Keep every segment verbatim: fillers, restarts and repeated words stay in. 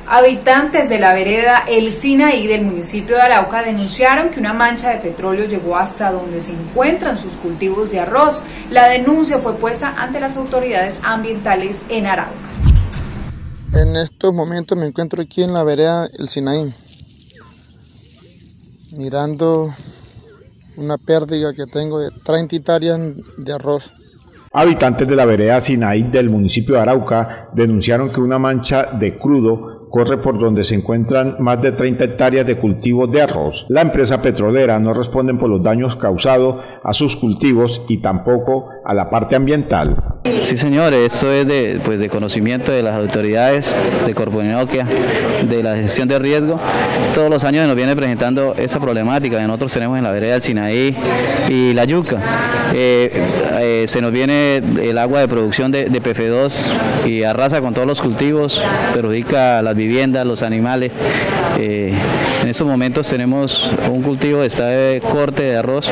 Habitantes de la vereda El Sinaí del municipio de Arauca denunciaron que una mancha de petróleo llegó hasta donde se encuentran sus cultivos de arroz. La denuncia fue puesta ante las autoridades ambientales en Arauca. En estos momentos me encuentro aquí en la vereda El Sinaí, mirando una pérdida que tengo de treinta hectáreas de arroz. Habitantes de la vereda Sinaí del municipio de Arauca denunciaron que una mancha de crudo corre por donde se encuentran más de treinta hectáreas de cultivos de arroz. La empresa petrolera no responde por los daños causados a sus cultivos y tampoco a la parte ambiental. Sí, señores, esto es de, pues, de conocimiento de las autoridades de Corpoinoquia, de la gestión de riesgo. Todos los años nos viene presentando esa problemática que nosotros tenemos en la vereda del Sinaí y la yuca. Eh, eh, se nos viene el agua de producción de, de P F dos y arrasa con todos los cultivos, perjudica las viviendas, los animales. Eh, en estos momentos tenemos un cultivo que está de corte de arroz,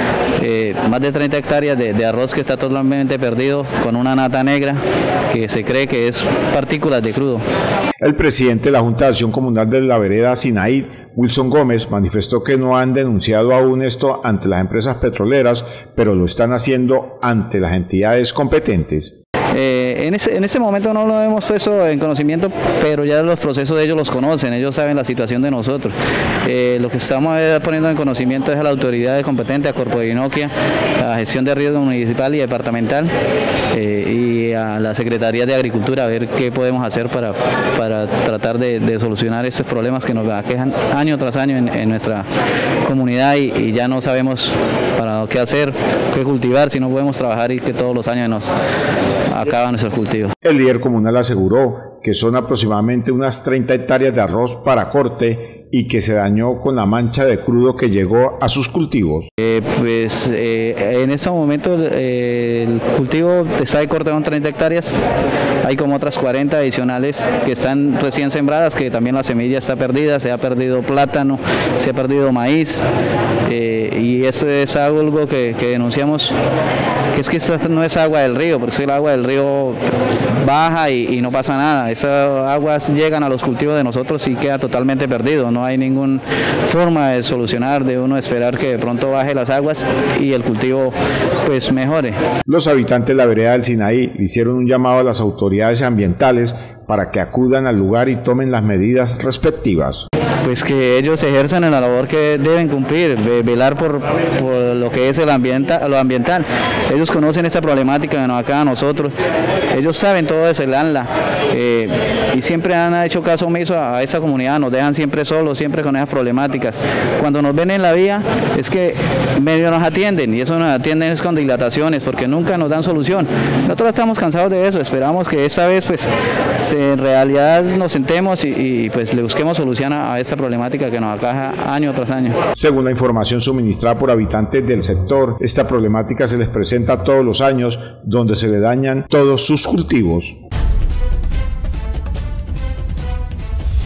eh, más de treinta hectáreas de, de arroz que está totalmente perdido, con una nata negra que se cree que es partículas de crudo. El presidente de la Junta de Acción Comunal de la vereda Sinaí, Wilson Gómez, manifestó que no han denunciado aún esto ante las empresas petroleras, pero lo están haciendo ante las entidades competentes. Eh, en, ese, en ese momento no lo hemos puesto en conocimiento, pero ya los procesos de ellos los conocen, ellos saben la situación de nosotros. Eh, lo que estamos poniendo en conocimiento es a la autoridad competente, a Corpoinoquia, a la gestión de riesgo municipal y departamental, eh, y a la Secretaría de Agricultura, a ver qué podemos hacer para, para tratar de, de solucionar estos problemas que nos aquejan año tras año en, en nuestra comunidad y, y ya no sabemos para qué hacer, qué cultivar, si no podemos trabajar y que todos los años nos acaban nuestros cultivos. El líder comunal aseguró que son aproximadamente unas treinta hectáreas de arroz para corte y que se dañó con la mancha de crudo que llegó a sus cultivos. Eh, pues eh, en este momento eh, el cultivo está de corte con treinta hectáreas, hay como otras cuarenta adicionales que están recién sembradas, que también la semilla está perdida, se ha perdido plátano, se ha perdido maíz, eh, y eso es algo que, que denunciamos, que es que esta no es agua del río, porque el agua del río baja y, y no pasa nada, esas aguas llegan a los cultivos de nosotros y queda totalmente perdido, no hay ninguna forma de solucionar, de uno esperar que de pronto baje las aguas y el cultivo pues mejore. Los habitantes de la vereda del Sinaí hicieron un llamado a las autoridades ambientales para que acudan al lugar y tomen las medidas respectivas. Pues que ellos ejerzan la labor que deben cumplir, velar por, por lo que es el ambienta, lo ambiental. Ellos conocen esa problemática que nos acaba a nosotros, ellos saben todo eso, el ANLA, eh, y siempre han hecho caso omiso a, a esa comunidad, nos dejan siempre solos, siempre con esas problemáticas. Cuando nos ven en la vía es que medio nos atienden, y eso nos atienden es con dilataciones, porque nunca nos dan solución. Nosotros estamos cansados de eso, esperamos que esta vez pues se, en realidad nos sentemos y, y pues le busquemos solución a, a esta problemática que nos aqueja año tras año. Según la información suministrada por habitantes del sector, esta problemática se les presenta todos los años, donde se le dañan todos sus cultivos.